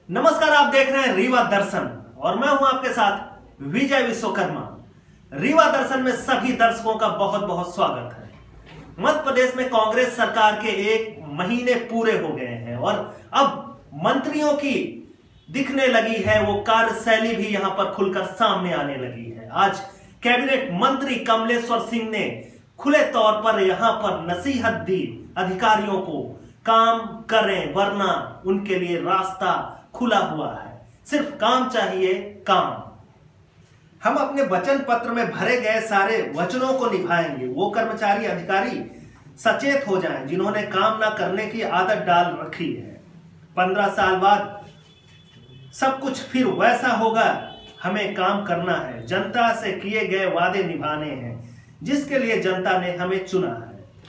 नमस्कार, आप देख रहे हैं रीवा दर्शन और मैं हूं आपके साथ विजय विश्वकर्मा। रीवा दर्शन में सभी दर्शकों का बहुत बहुत स्वागत है। मध्य प्रदेश में कांग्रेस सरकार के 1 महीने पूरे हो गए हैं और अब मंत्रियों की दिखने लगी है वो कार्यशैली भी यहां पर खुलकर सामने आने लगी है। आज कैबिनेट मंत्री कमलेश्वर सिंह ने खुले तौर पर यहां पर नसीहत दी अधिकारियों को, काम करें वरना उनके लिए रास्ता खुला हुआ है। सिर्फ काम चाहिए, काम। हम अपने वचन पत्र में भरे गए सारे वचनों को निभाएंगे। वो कर्मचारी अधिकारी सचेत हो जाएं जिन्होंने काम ना करने की आदत डाल रखी है। 15 साल बाद सब कुछ फिर वैसा होगा। हमें काम करना है, जनता से किए गए वादे निभाने हैं जिसके लिए जनता ने हमें चुना है।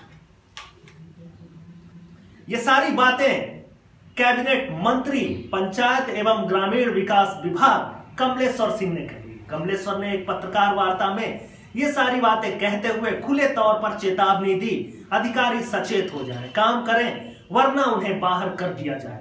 ये सारी बातें कैबिनेट मंत्री पंचायत एवं ग्रामीण विकास विभाग कमलेश्वर सिंह ने कही। कमलेश्वर ने एक पत्रकार वार्ता में ये सारी बातें कहते हुए खुले तौर पर चेतावनी दी, अधिकारी सचेत हो जाएं, काम करें वरना उन्हें बाहर कर दिया जाएगा।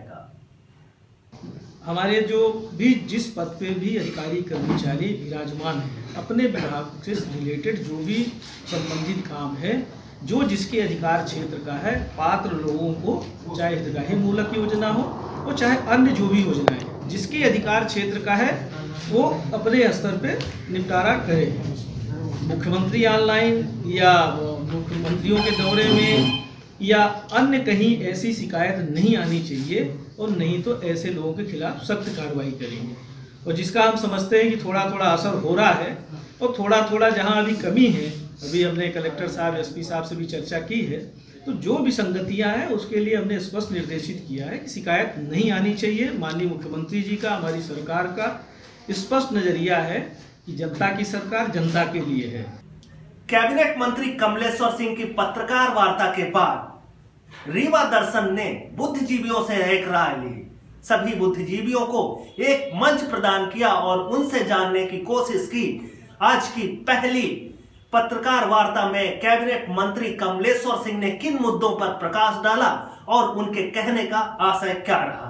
हमारे जो भी जिस पद पे भी अधिकारी कर्मचारी विराजमान हैं, अपने विभाग से रिलेटेड जो भी संबंधित काम है, जो जिसके अधिकार क्षेत्र का है, पात्र लोगों को चाहे हितग्राही मूलक योजना हो और चाहे अन्य जो भी योजनाएं जिसके अधिकार क्षेत्र का है वो अपने स्तर पे निपटारा करें। मुख्यमंत्री ऑनलाइन या मुख्यमंत्रियों के दौरे में या अन्य कहीं ऐसी शिकायत नहीं आनी चाहिए और नहीं तो ऐसे लोगों के खिलाफ सख्त कार्रवाई करेंगे। और जिसका हम समझते हैं कि थोड़ा थोड़ा असर हो रहा है और थोड़ा थोड़ा जहां अभी कमी है, अभी हमने कलेक्टर साहब एसपी साहब से भी चर्चा की है, तो जो भी संगतियां हैं उसके लिए हमने स्पष्ट निर्देशित किया है कि शिकायत नहीं आनी चाहिए। माननीय मुख्यमंत्री जी का, हमारी सरकार का स्पष्ट नजरिया है कि जनता की सरकार जनता के लिए है। कैबिनेट मंत्री कमलेश्वर सिंह की पत्रकार वार्ता के बाद रीवा दर्शन ने बुद्धिजीवियों से एक राय ली। सभी बुद्धिजीवियों को एक मंच प्रदान किया और उनसे जानने की कोशिश की आज की पहली पत्रकार वार्ता में कैबिनेट मंत्री कमलेश्वर सिंह ने किन मुद्दों पर प्रकाश डाला और उनके कहने का आशय क्या रहा।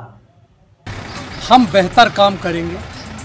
हम बेहतर काम करेंगे।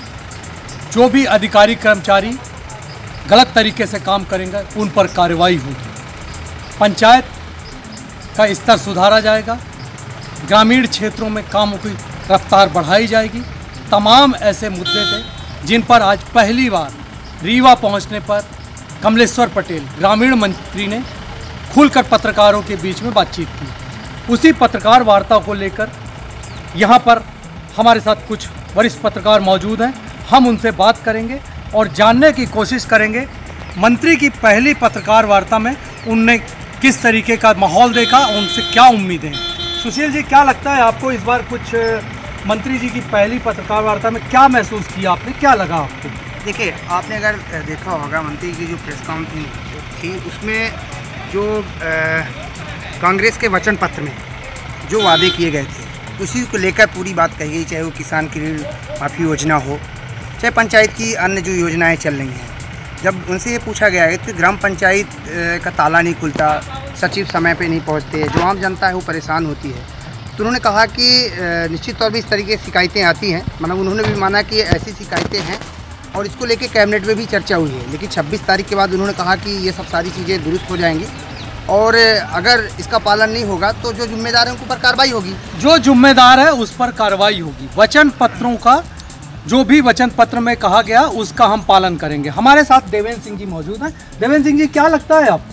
जो भी अधिकारी कर्मचारी गलत तरीके से काम करेंगे उन पर कार्रवाई होगी। पंचायत का स्तर सुधारा जाएगा। ग्रामीण क्षेत्रों में कामों की रफ्तार बढ़ाई जाएगी। तमाम ऐसे मुद्दे थे जिन पर आज पहली बार रीवा पहुंचने पर कमलेश्वर पटेल ग्रामीण मंत्री ने खुलकर पत्रकारों के बीच में बातचीत की। उसी पत्रकार वार्ता को लेकर यहाँ पर हमारे साथ कुछ वरिष्ठ पत्रकार मौजूद हैं। हम उनसे बात करेंगे और जानने की कोशिश करेंगे मंत्री की पहली पत्रकार वार्ता में उनने किस तरीके का माहौल देखा, उनसे क्या उम्मीदें। सुशील जी, क्या लगता है आपको इस बार कुछ मंत्री जी की पहली पत्रकार वार्ता में क्या महसूस किया आपने, क्या लगा आपको? देखिए, आपने अगर देखा होगा मंत्री की जो प्रेस कॉन्फ्रेंस थी उसमें जो कांग्रेस के वचन पत्र में जो वादे किए गए थे उसी को लेकर पूरी बात कही गई, चाहे वो किसान क्रेडिट माफ़ी योजना हो, चाहे पंचायत की अन्य जो योजनाएं चल रही हैं। जब उनसे ये पूछा गया है कि ग्राम पंचायत का ताला नहीं खुलता, सचिव समय पे नहीं पहुंचते, जो आम जनता है वो परेशान होती है, तो उन्होंने कहा कि निश्चित तौर पर इस तरीके की शिकायतें आती हैं। मतलब उन्होंने भी माना कि ऐसी शिकायतें हैं और इसको लेके कैबिनेट में भी चर्चा हुई है। लेकिन 26 तारीख के बाद उन्होंने कहा कि ये सब सारी चीज़ें दुरुस्त हो जाएंगी और अगर इसका पालन नहीं होगा तो जो जिम्मेदार है उनके ऊपर कार्रवाई होगी। जो जिम्मेदार है उस पर कार्रवाई होगी। वचन पत्रों का जो भी वचन पत्र में कहा गया उसका हम पालन करेंगे। हमारे साथ देवेंद्र सिंह जी मौजूद हैं। देवेंद्र सिंह जी, क्या लगता है आपको?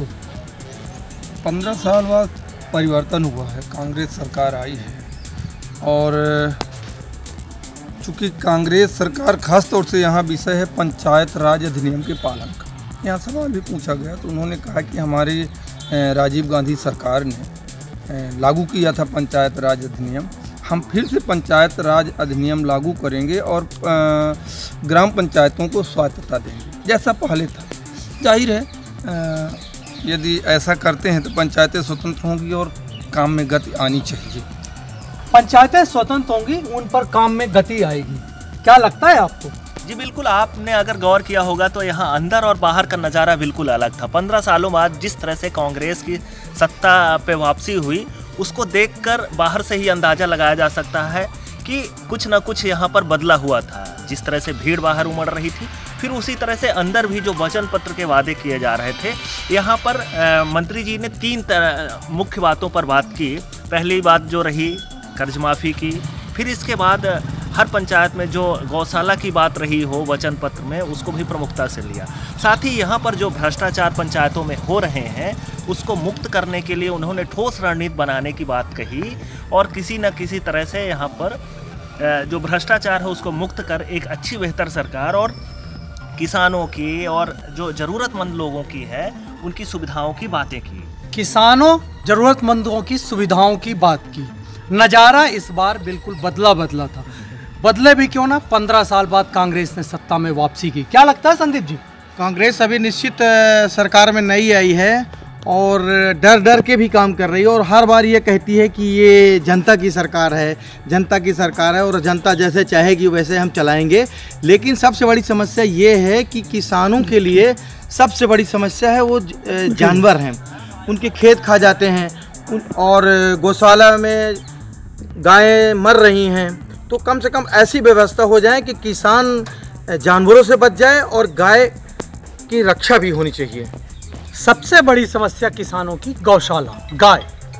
15 साल बाद परिवर्तन हुआ है, कांग्रेस सरकार आई है और चूँकि कांग्रेस सरकार खास तौर से यहाँ विषय है पंचायत राज अधिनियम के पालन का। यहाँ सवाल भी पूछा गया तो उन्होंने कहा कि हमारी राजीव गांधी सरकार ने लागू किया था पंचायत राज अधिनियम, हम फिर से पंचायत राज अधिनियम लागू करेंगे और ग्राम पंचायतों को स्वायत्तता देंगे जैसा पहले था। जाहिर है यदि ऐसा करते हैं तो पंचायतें स्वतंत्र होंगी और काम में गति आनी चाहिए। पंचायतें स्वतंत्र होंगी, उन पर काम में गति आएगी, क्या लगता है आपको? जी बिल्कुल, आपने अगर गौर किया होगा तो यहाँ अंदर और बाहर का नज़ारा बिल्कुल अलग था। 15 सालों बाद जिस तरह से कांग्रेस की सत्ता पे वापसी हुई उसको देखकर बाहर से ही अंदाज़ा लगाया जा सकता है कि कुछ ना कुछ यहाँ पर बदला हुआ था। जिस तरह से भीड़ बाहर उमड़ रही थी, फिर उसी तरह से अंदर भी जो वचन पत्र के वादे किए जा रहे थे, यहाँ पर मंत्री जी ने 3 मुख्य बातों पर बात की। पहली बात जो रही कर्ज माफ़ी की, फिर इसके बाद हर पंचायत में जो गौशाला की बात रही हो वचन पत्र में, उसको भी प्रमुखता से लिया। साथ ही यहाँ पर जो भ्रष्टाचार पंचायतों में हो रहे हैं उसको मुक्त करने के लिए उन्होंने ठोस रणनीति बनाने की बात कही और किसी न किसी तरह से यहाँ पर जो भ्रष्टाचार है उसको मुक्त कर एक अच्छी बेहतर सरकार और किसानों की और जो ज़रूरतमंद लोगों की है उनकी सुविधाओं की बातें की। किसानों ज़रूरतमंदों की सुविधाओं की बात की। नज़ारा इस बार बिल्कुल बदला था। बदले भी क्यों ना, 15 साल बाद कांग्रेस ने सत्ता में वापसी की। क्या लगता है संदीप जी? कांग्रेस अभी निश्चित सरकार में नई आई है और डर के भी काम कर रही है और हर बार ये कहती है कि ये जनता की सरकार है और जनता जैसे चाहेगी वैसे हम चलाएंगे। लेकिन सबसे बड़ी समस्या ये है कि किसानों के लिए सबसे बड़ी समस्या है वो जानवर हैं, उनके खेत खा जाते हैं और गौशाला में गायें मर रही हैं। तो कम से कम ऐसी व्यवस्था हो जाए कि किसान जानवरों से बच जाए और गाय की रक्षा भी होनी चाहिए। सबसे बड़ी समस्या किसानों की गौशाला, गाय।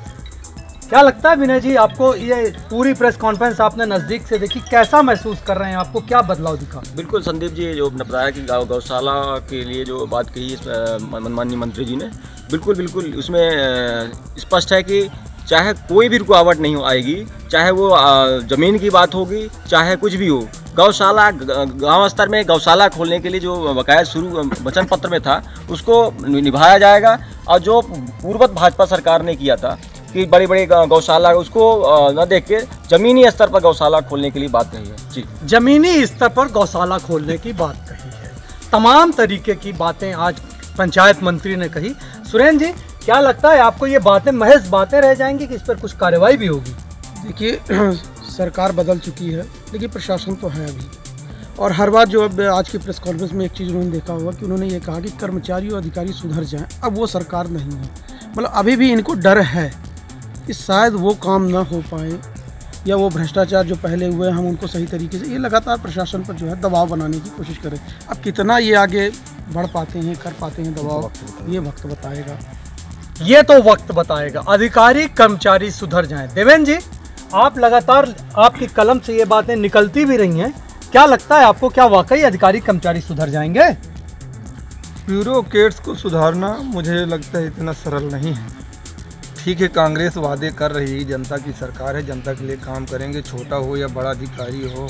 क्या लगता है विनय जी आपको, ये पूरी प्रेस कॉन्फ्रेंस आपने नज़दीक से देखी, कैसा महसूस कर रहे हैं? आपको क्या बदलाव दिखा? बिल्कुल संदीप जी, जो बताया कि गौशाला के लिए जो बात कही माननीय मंत्री जी ने, बिल्कुल उसमें स्पष्ट है कि चाहे कोई भी रुकावट नहीं आएगी, चाहे वो ज़मीन की बात होगी, चाहे कुछ भी हो। गौशाला गांव स्तर में गौशाला खोलने के लिए जो बकाया शुरू वचन पत्र में था उसको निभाया जाएगा। और जो पूर्वत भाजपा सरकार ने किया था कि बड़ी बड़ी गौशाला, उसको न देख के ज़मीनी स्तर पर गौशाला खोलने के लिए बात कही है। जी, ज़मीनी स्तर पर गौशाला खोलने की बात कही है। तमाम तरीके की बातें आज पंचायत मंत्री ने कही। सुरेंद्र जी, क्या लगता है आपको, ये बातें महज बातें रह जाएंगी कि इस पर कुछ कार्रवाई भी होगी? देखिए, सरकार बदल चुकी है लेकिन प्रशासन तो है अभी। और हर बार जो अब आज की प्रेस कॉन्फ्रेंस में एक चीज़ उन्होंने देखा होगा कि उन्होंने ये कहा कि कर्मचारी और अधिकारी सुधर जाएं। अब वो सरकार नहीं है, मतलब अभी भी इनको डर है कि शायद वो काम ना हो पाए या वो भ्रष्टाचार जो पहले हुए हम उनको सही तरीके से, ये लगातार प्रशासन पर जो है दबाव बनाने की कोशिश करें। अब कितना ये आगे बढ़ पाते हैं, कर पाते हैं दबाव, ये वक्त बताएगा। ये तो वक्त बताएगा। अधिकारी कर्मचारी सुधर जाएं। देवेंद्र जी, आप लगातार, आपकी कलम से ये बातें निकलती भी रही हैं, क्या लगता है आपको, क्या वाकई अधिकारी कर्मचारी सुधर जाएंगे? ब्यूरोक्रेट्स को सुधारना मुझे लगता है इतना सरल नहीं है। ठीक है, कांग्रेस वादे कर रही है, जनता की सरकार है, जनता के लिए काम करेंगे, छोटा हो या बड़ा अधिकारी हो,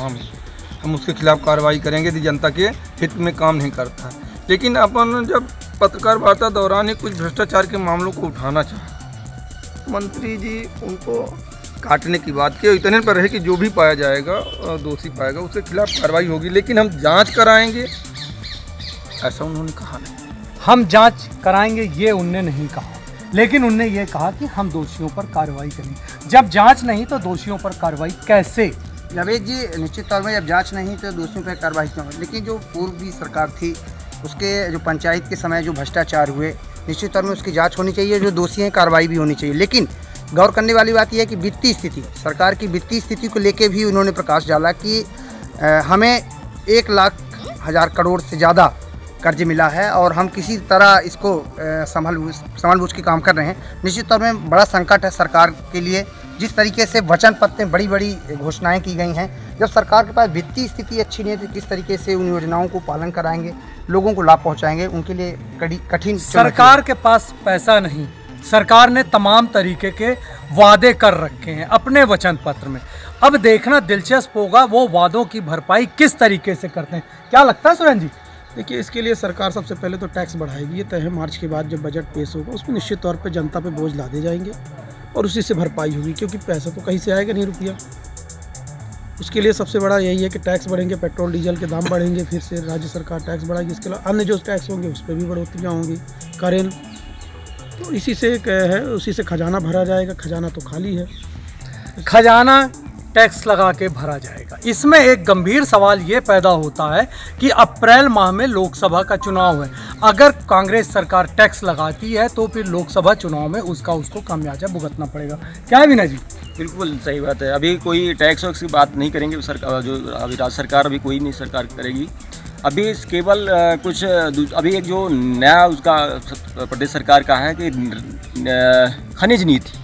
हम उसके खिलाफ कार्रवाई करेंगे यदि जनता के हित में काम नहीं करता। लेकिन अपन जब पत्रकार वार्ता दौरान ही कुछ भ्रष्टाचार के मामलों को उठाना चाहे, मंत्री जी उनको काटने की बात की, इतने पर है कि जो भी पाया जाएगा दोषी पाएगा उसके खिलाफ कार्रवाई होगी, लेकिन हम जांच कराएंगे ऐसा उन्होंने कहा नहीं। हम जांच कराएंगे ये उनने नहीं कहा, लेकिन उनने ये कहा कि हम दोषियों पर कार्रवाई करेंगे। जब जांच नहीं तो दोषियों पर कार्रवाई कैसे? जावेद जी, निश्चित तौर में जब जांच नहीं तो दोषियों पर कार्रवाई क्यों? लेकिन जो पूर्व सरकार थी उसके जो पंचायत के समय जो भ्रष्टाचार हुए, निश्चित तौर में उसकी जांच होनी चाहिए, जो दोषी हैं कार्रवाई भी होनी चाहिए। लेकिन गौर करने वाली बात यह है कि वित्तीय स्थिति, सरकार की वित्तीय स्थिति को लेकर भी उन्होंने प्रकाश डाला कि हमें 1,00,000 करोड़ से ज़्यादा कर्ज मिला है और हम किसी तरह इसको संभाल बूझ के काम कर रहे हैं। निश्चित तौर में बड़ा संकट है सरकार के लिए। जिस तरीके से वचन पत्र में बड़ी बड़ी घोषणाएं की गई हैं, जब सरकार के पास वित्तीय स्थिति अच्छी नहीं है तो किस तरीके से उन योजनाओं को पालन कराएंगे, लोगों को लाभ पहुंचाएंगे, उनके लिए कठिन। सरकार के पास पैसा नहीं, सरकार ने तमाम तरीके के वादे कर रखे हैं अपने वचन पत्र में। अब देखना दिलचस्प होगा वो वादों की भरपाई किस तरीके से करते हैं। क्या लगता है सुरेंद्र जी? देखिए, इसके लिए सरकार सबसे पहले तो टैक्स बढ़ाएगी, ये तय है। मार्च के बाद जब बजट पेश होगा उसमें निश्चित तौर पे जनता पे बोझ लादे जाएंगे और उसी से भरपाई होगी, क्योंकि पैसा तो कहीं से आएगा नहीं रुपया। उसके लिए सबसे बड़ा यही है कि टैक्स बढ़ेंगे, पेट्रोल डीजल के दाम बढ़ेंगे, फिर से राज्य सरकार टैक्स बढ़ाएगी। इसके अलावा अन्य जो टैक्स होंगे उस पर भी बढ़ोतरियाँ होंगी, करें। तो इसी से है, उसी से खजाना भरा जाएगा। खजाना तो खाली है। खजाना टैक्स लगा के भरा जाएगा। इसमें एक गंभीर सवाल ये पैदा होता है कि अप्रैल माह में लोकसभा का चुनाव है। अगर कांग्रेस सरकार टैक्स लगाती है तो फिर लोकसभा चुनाव में उसको खामियाजा भुगतना पड़ेगा। क्या है विनय जी? बिल्कुल सही बात है। अभी कोई टैक्स वैक्स की बात नहीं करेंगे सरकार, जो अभी राज्य सरकार अभी कोई नहीं सरकार करेगी। अभी केवल कुछ अभी एक जो नया उसका प्रदेश सरकार का है कि खनिज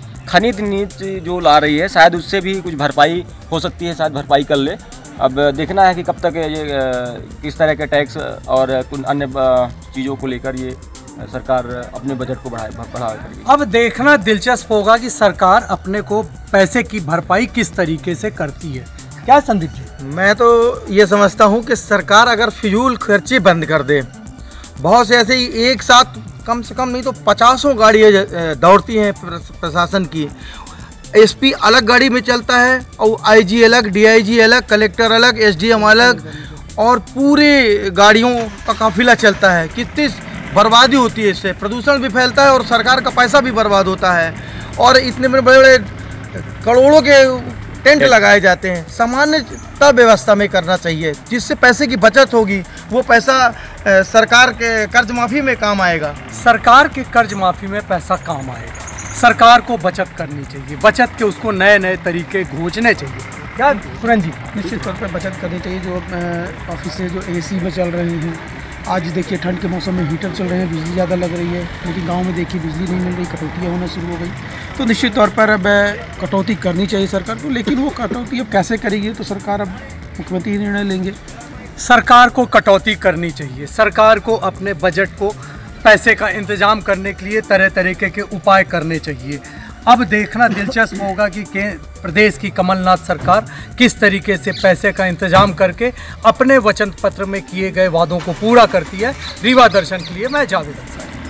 नीति जो ला रही है, शायद उससे भी कुछ भरपाई हो सकती है, शायद भरपाई कर ले। अब देखना है कि कब तक ये किस तरह के टैक्स और कुछ अन्य चीज़ों को लेकर ये सरकार अपने बजट को बढ़ाएगी। अब देखना दिलचस्प होगा कि सरकार अपने को पैसे की भरपाई किस तरीके से करती है। क्या संदीप जी? मैं तो ये समझता हूँ कि सरकार अगर फिजूल खर्चे बंद कर दे, बहुत से ऐसे ही एक साथ कम से कम नहीं तो 50 गाड़ियाँ दौड़ती हैं प्रशासन की। एसपी अलग गाड़ी में चलता है और आईजी अलग, डीआईजी अलग, कलेक्टर अलग, एसडीएम अलग, और पूरे गाड़ियों का काफिला चलता है। कितनी बर्बादी होती है, इससे प्रदूषण भी फैलता है और सरकार का पैसा भी बर्बाद होता है। और इतने बड़े बड़े करोड़ों के टेंट लगाए जाते हैं। सामान्यतः व्यवस्था में करना चाहिए, जिससे पैसे की बचत होगी। वो पैसा सरकार के कर्ज माफ़ी में काम आएगा। सरकार के कर्ज माफ़ी में पैसा काम आएगा। सरकार को बचत करनी चाहिए, बचत के उसको नए नए तरीके खोजने चाहिए। क्या पुरन जी? निश्चित तौर पर बचत करनी चाहिए। जो ऑफिस से जो एसी में चल रहे हैं, आज देखिए ठंड के मौसम में हीटर चल रहे हैं, बिजली ज़्यादा लग रही है, लेकिन गांव में देखिए बिजली नहीं मिल रही, कटौतियाँ होना शुरू हो गई। तो निश्चित तौर पर अब कटौती करनी चाहिए सरकार को, लेकिन वो कटौती अब कैसे करेगी तो सरकार अब मुख्यमंत्री निर्णय लेंगे। सरकार को कटौती करनी चाहिए। सरकार को अपने बजट को पैसे का इंतजाम करने के लिए तरह तरीके के उपाय करने चाहिए। अब देखना दिलचस्प होगा कि प्रदेश की कमलनाथ सरकार किस तरीके से पैसे का इंतजाम करके अपने वचन पत्र में किए गए वादों को पूरा करती है। रीवा दर्शन के लिए मैं जावेद अंसारी।